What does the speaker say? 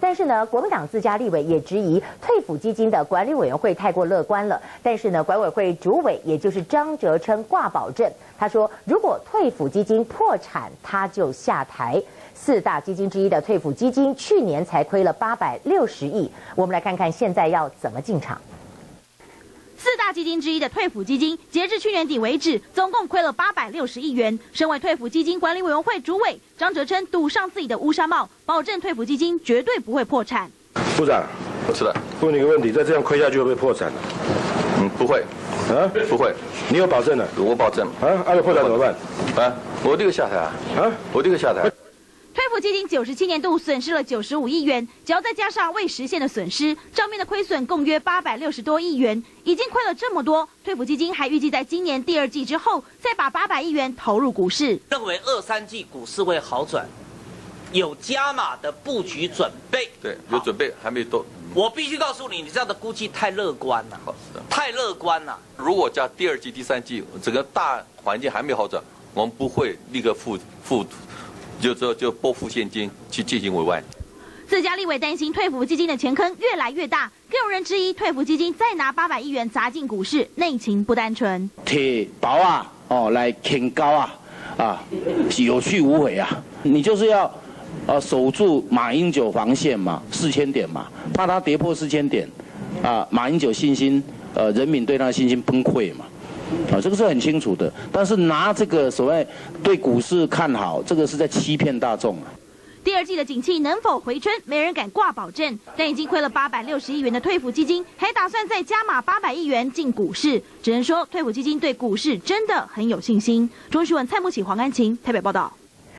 但是呢，国民党自家立委也质疑退辅基金的管理委员会太过乐观了。但是呢，管委会主委也就是张哲琛挂保证，他说如果退辅基金破产，他就下台。4大基金之一的退辅基金去年才亏了860亿，我们来看看现在要怎么进场。 4大基金之一的退辅基金，截至去年底为止，总共亏了860亿元。身为退辅基金管理委员会主委，张哲琛赌上自己的乌纱帽，保证退辅基金绝对不会破产。 部长， 是的， 问你个问题，再这样亏下去会不会破产？ 不会， 啊， 不会， 你有保证的？ 我保证。 啊，要破产怎么办？ 啊，我这个下台啊，我这个下台。 退辅基金97年度损失了95亿元，只要再加上未实现的损失，账面的亏损共约860多亿元，已经亏了这么多。退辅基金还预计在今年第2季之后，再把800亿元投入股市。 认为2、3季股市会好转，有加码的布局准备。 对，有准备，还没多。 我必须告诉你，你这样的估计太乐观了，太乐观了。 如果加第2季、第3季，整个大环境还没好转，我们不会立刻就拨付现金去进行委外。 自家立委担心退辅基金的钱坑越来越大，更有人质疑退辅基金再拿800亿元砸进股市，内情不单纯。 铁薄啊，来挺高是有去无回啊。你就是要守住马英九防线嘛，4000点嘛，怕他跌破4000点马英九信心人民对他的信心崩溃嘛。 这个是很清楚的，但是拿这个所谓对股市看好，这个是在欺骗大众第2季的景气能否回春，没人敢挂保证。但已经亏了860亿元的退辅基金，还打算再加码800亿元进股市，只能说退辅基金对股市真的很有信心。中时新闻蔡慕启、黄安晴台北报道。